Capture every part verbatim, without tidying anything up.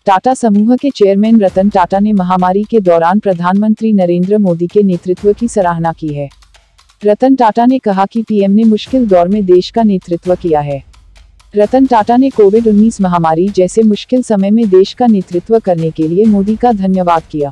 टाटा समूह के चेयरमैन रतन टाटा ने महामारी के दौरान प्रधानमंत्री नरेंद्र मोदी के नेतृत्व की सराहना की है। रतन टाटा ने कहा कि पीएम ने मुश्किल दौर में देश का नेतृत्व किया है। रतन टाटा ने कोविड उन्नीस महामारी जैसे मुश्किल समय में देश का नेतृत्व करने के लिए मोदी का धन्यवाद किया।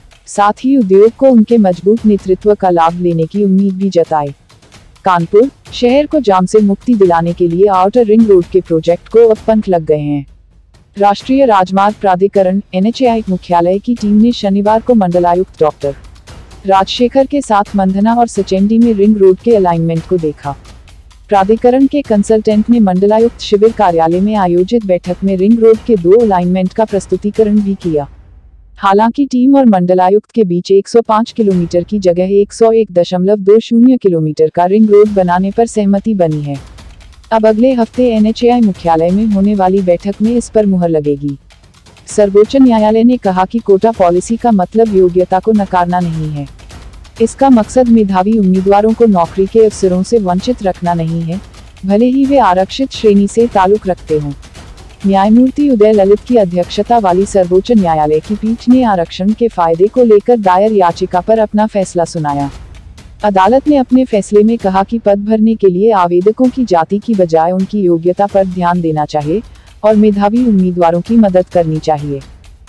साथ ही उद्योग को उनके मजबूत नेतृत्व का लाभ लेने की उम्मीद भी जताई। कानपुर शहर को जाम से मुक्ति दिलाने के लिए आउटर रिंग रोड के प्रोजेक्ट को अब पंख लग गए हैं। राष्ट्रीय राजमार्ग प्राधिकरण एन एच ए आई मुख्यालय की टीम ने शनिवार को मंडलायुक्त डॉक्टर राजशेखर के साथ मंधना और सचेंडी में रिंग रोड के अलाइनमेंट को देखा। प्राधिकरण के कंसल्टेंट ने मंडलायुक्त शिविर कार्यालय में आयोजित बैठक में रिंग रोड के दो अलाइनमेंट का प्रस्तुतिकरण भी किया। हालांकि टीम और मंडलायुक्त के बीच एक सौ पाँच किलोमीटर की जगह एक सौ एक दशमलव दो शून्य किलोमीटर का रिंग रोड बनाने पर सहमति बनी है। अब अगले हफ्ते एन एच ए आई मुख्यालय में होने वाली बैठक में इस पर मुहर लगेगी। सर्वोच्च न्यायालय ने कहा कि कोटा पॉलिसी का मतलब योग्यता को नकारना नहीं है। इसका मकसद मेधावी उम्मीदवारों को नौकरी के अवसरों से वंचित रखना नहीं है, भले ही वे आरक्षित श्रेणी से ताल्लुक रखते हों। न्यायमूर्ति उदय ललित की अध्यक्षता वाली सर्वोच्च न्यायालय की पीठ ने आरक्षण के फायदे को लेकर दायर याचिका पर अपना फैसला सुनाया। अदालत ने अपने फैसले में कहा कि पद भरने के लिए आवेदकों की जाति की बजाय उनकी योग्यता पर ध्यान देना चाहिए और मेधावी उम्मीदवारों की मदद करनी चाहिए।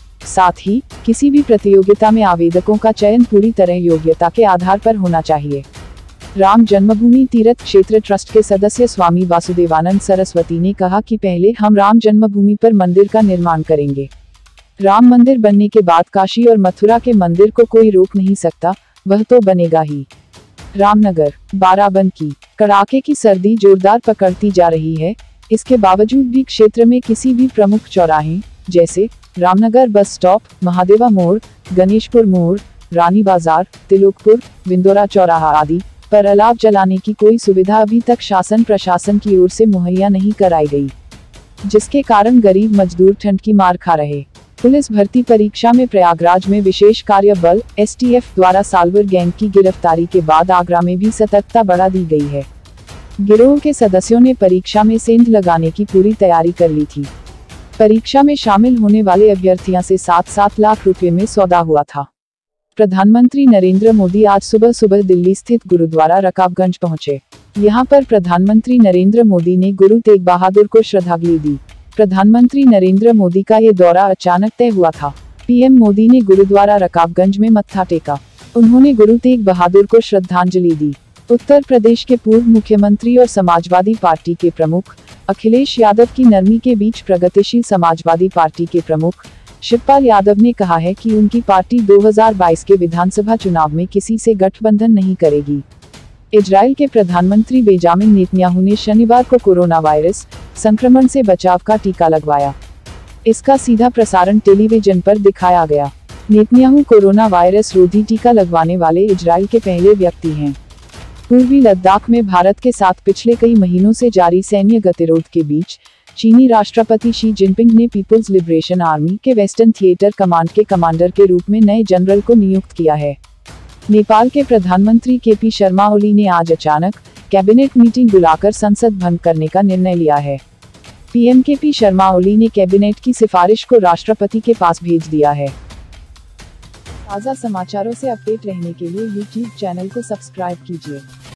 साथ ही किसी भी प्रतियोगिता में आवेदकों का चयन पूरी तरह योग्यता के आधार पर होना चाहिए। राम जन्मभूमि तीर्थ क्षेत्र ट्रस्ट के सदस्य स्वामी वासुदेवानंद सरस्वती ने कहा कि पहले हम राम जन्मभूमि पर मंदिर का निर्माण करेंगे। राम मंदिर बनने के बाद काशी और मथुरा के मंदिर को कोई रोक नहीं सकता, वह तो बनेगा ही। रामनगर बाराबंकी कड़ाके की सर्दी जोरदार पकड़ती जा रही है। इसके बावजूद भी क्षेत्र में किसी भी प्रमुख चौराहे जैसे रामनगर बस स्टॉप, महादेवा मोड़, गणेशपुर मोड़, रानी बाजार, तिलोकपुर, विंदोरा चौराहा आदि पर अलाव जलाने की कोई सुविधा अभी तक शासन प्रशासन की ओर से मुहैया नहीं कराई गई, जिसके कारण गरीब मजदूर ठंड की मार खा रहे। पुलिस भर्ती परीक्षा में प्रयागराज में विशेष कार्य बल एस टी एफ द्वारा साल्वर गैंग की गिरफ्तारी के बाद आगरा में भी सतर्कता बढ़ा दी गई है। गिरोह के सदस्यों ने परीक्षा में सेंध लगाने की पूरी तैयारी कर ली थी। परीक्षा में शामिल होने वाले अभ्यर्थियों से सात सात लाख रुपए में सौदा हुआ था। प्रधानमंत्री नरेंद्र मोदी आज सुबह सुबह दिल्ली स्थित गुरुद्वारा रकाबगंज पहुंचे। यहां पर प्रधानमंत्री नरेंद्र मोदी ने गुरु तेग बहादुर को श्रद्धांजलि दी। प्रधानमंत्री नरेंद्र मोदी का ये दौरा अचानक तय हुआ था। पीएम मोदी ने गुरुद्वारा रकाबगंज में मत्था टेका। उन्होंने गुरु तेग बहादुर को श्रद्धांजलि दी। उत्तर प्रदेश के पूर्व मुख्यमंत्री और समाजवादी पार्टी के प्रमुख अखिलेश यादव की नरमी के बीच प्रगतिशील समाजवादी पार्टी के प्रमुख शिवपाल यादव ने कहा है कि उनकी पार्टी दो हज़ार बाईस के विधानसभा चुनाव में किसी से गठबंधन नहीं करेगी। इजराइल के प्रधानमंत्री बेंजामिन नेतन्याहू ने शनिवार को कोरोना वायरस संक्रमण से बचाव का टीका लगवाया। इसका सीधा प्रसारण टेलीविजन पर दिखाया गया। नेतन्याहू कोरोना वायरस रोधी टीका लगवाने वाले इजराइल के पहले व्यक्ति हैं। पूर्वी लद्दाख में भारत के साथ पिछले कई महीनों से जारी सैन्य गतिरोध के बीच चीनी राष्ट्रपति शी जिनपिंग ने पीपुल्स लिबरेशन आर्मी के वेस्टर्न थिएटर कमांड के कमांडर के रूप में नए जनरल को नियुक्त किया है। नेपाल के प्रधानमंत्री के पी शर्मा ओली ने आज अचानक कैबिनेट मीटिंग बुलाकर संसद भंग करने का निर्णय लिया है। पीएम के पी शर्मा ओली ने कैबिनेट की सिफारिश को राष्ट्रपति के पास भेज दिया है। ताज़ा समाचारों से अपडेट रहने के लिए यूट्यूब चैनल को सब्सक्राइब कीजिए।